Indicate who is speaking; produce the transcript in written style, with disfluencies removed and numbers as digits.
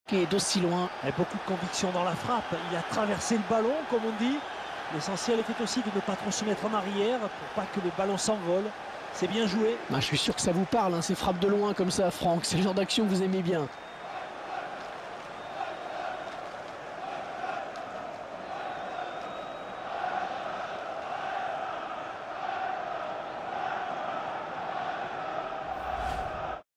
Speaker 1: Et d'aussi loin.
Speaker 2: Et beaucoup de conviction dans la frappe. Il a traversé le ballon, comme on dit. L'essentiel était aussi de ne pas trop se mettre en arrière pour pas que le ballon s'envole. C'est bien joué.
Speaker 1: Je suis sûr que ça vous parle, hein, ces frappes de loin comme ça, Franck. C'est le genre d'action que vous aimez bien.